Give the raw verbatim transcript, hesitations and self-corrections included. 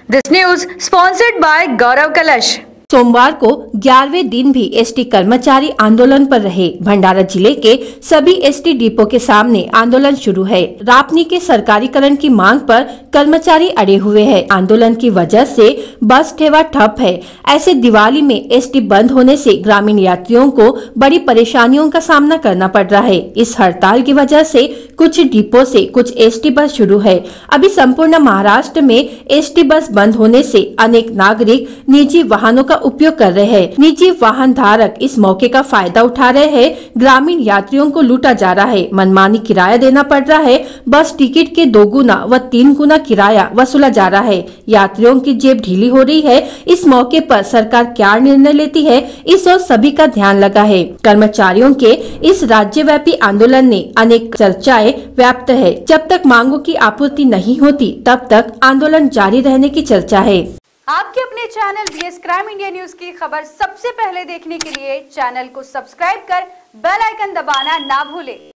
This news sponsored by Gaurav Kalash। सोमवार को ग्यारहवें दिन भी एसटी कर्मचारी आंदोलन पर रहे। भंडारा जिले के सभी एसटी डिपो के सामने आंदोलन शुरू है। रापनी के सरकारीकरण की मांग पर कर्मचारी अड़े हुए हैं। आंदोलन की वजह से बस ठेवा ठप है। ऐसे दिवाली में एसटी बंद होने से ग्रामीण यात्रियों को बड़ी परेशानियों का सामना करना पड़ रहा है। इस हड़ताल की वजह से कुछ डिपो से कुछ एसटी बस शुरू है। अभी संपूर्ण महाराष्ट्र में एसटी बस बंद होने से अनेक नागरिक निजी वाहनों का उपयोग कर रहे हैं। निजी वाहन धारक इस मौके का फायदा उठा रहे हैं। ग्रामीण यात्रियों को लूटा जा रहा है। मनमानी किराया देना पड़ रहा है। बस टिकट के दो गुना व तीन गुना किराया वसूला जा रहा है। यात्रियों की जेब ढीली हो रही है। इस मौके पर सरकार क्या निर्णय लेती है, इस ओर सभी का ध्यान लगा है। कर्मचारियों के इस राज्यव्यापी आंदोलन ने अनेक चर्चाएं व्याप्त है। जब तक मांगों की आपूर्ति नहीं होती तब तक आंदोलन जारी रहने की चर्चा है। आपके अपने channel BS crime India news की खबर सबसे पहले देखने के लिए चैनल को सब्सक्राइब कर बेल आइकन दबाना ना भूलें।